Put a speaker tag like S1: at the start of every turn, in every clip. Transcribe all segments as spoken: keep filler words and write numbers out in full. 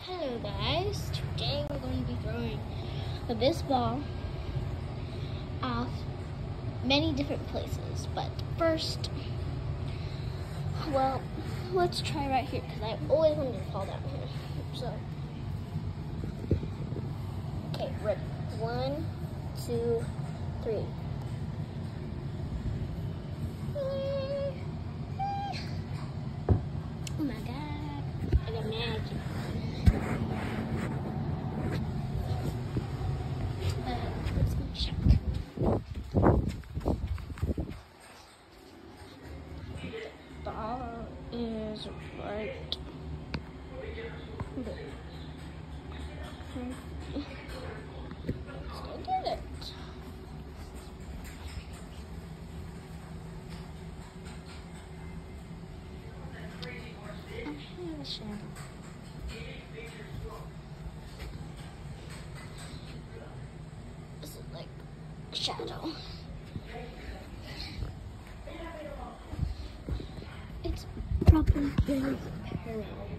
S1: Hello guys, today we're going to be throwing this ball off many different places, but first, well, let's try right here because I always wanted to fall down here. So, okay, ready? One, two, three. Oh my god, I got magic. Ball is right there. Let's go get it. I have a shadow. This is like shadow. It's probably very parallel,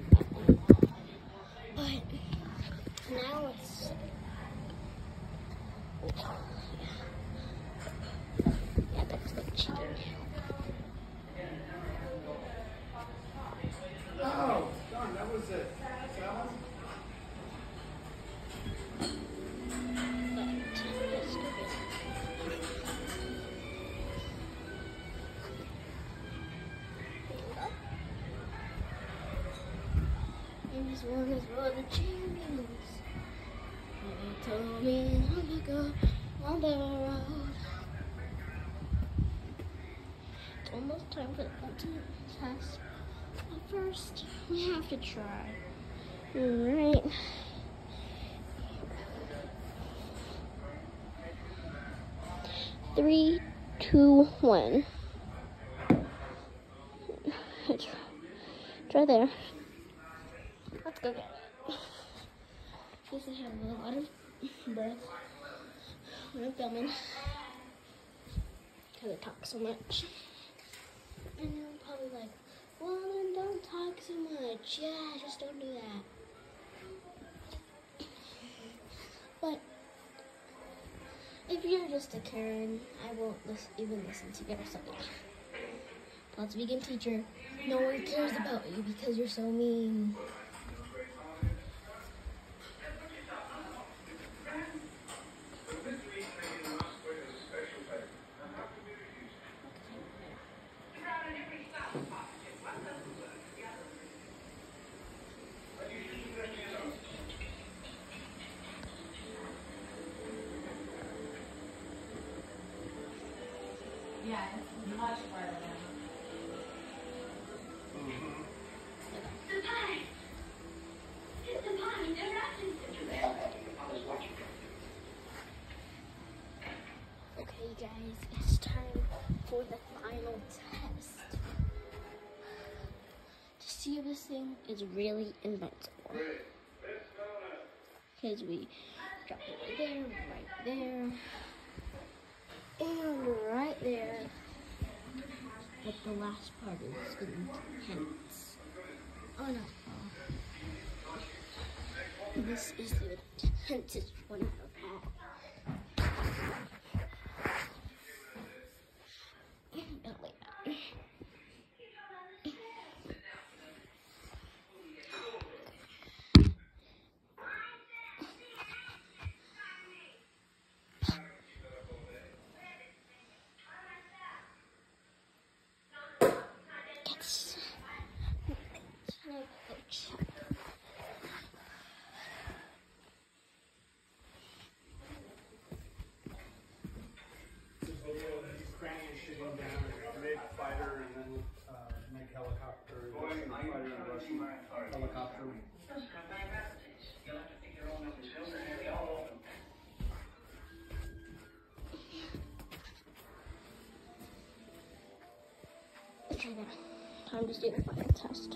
S1: but now it's yeah, that's like cheating.
S2: Oh, darn, that was it. Salad?
S1: But let's go get it. And this one is for the champions. They told me long ago on the road. It's almost time for the ultimate test. But first, we have to try. Alright. Three, two, one. It's, it's right there. Let's go get it. Guess I have a lot of breath when I'm filming because I talk so much. And you're probably like, well, then don't talk so much. Yeah, just don't do that. But if you're just a Karen, I won't listen, even listen to your study. Let's begin, teacher. No one cares about you because you're so mean.
S3: Yeah, it's much farther down.
S2: Mm-hmm.
S4: The pie! It's the pie! Never happened.
S1: Okay, guys, it's time for the final test. To see if this thing is really invincible. Because we drop it right there, right there. And right there, but the last part is intense. Oh no. Oh. This is the intensest one I've had. Don't like that.
S2: Fighter and then uh, make helicopter, Russian fighter and Russian helicopter.
S1: Okay, now, time to do the final test.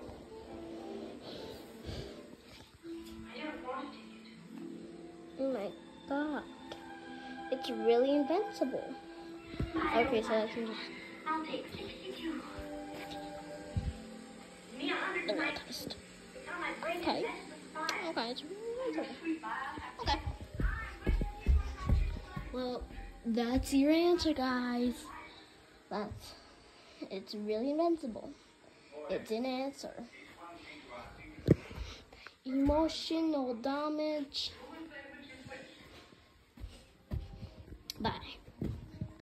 S1: Oh my god. It's really invincible. Okay, so I can just...
S4: I'll take sixty-two.
S1: The real test. Okay. Okay, it's, it's okay. Okay. Well, that's your answer, guys. That's, it's really invincible. It's an answer. Emotional damage. Bye.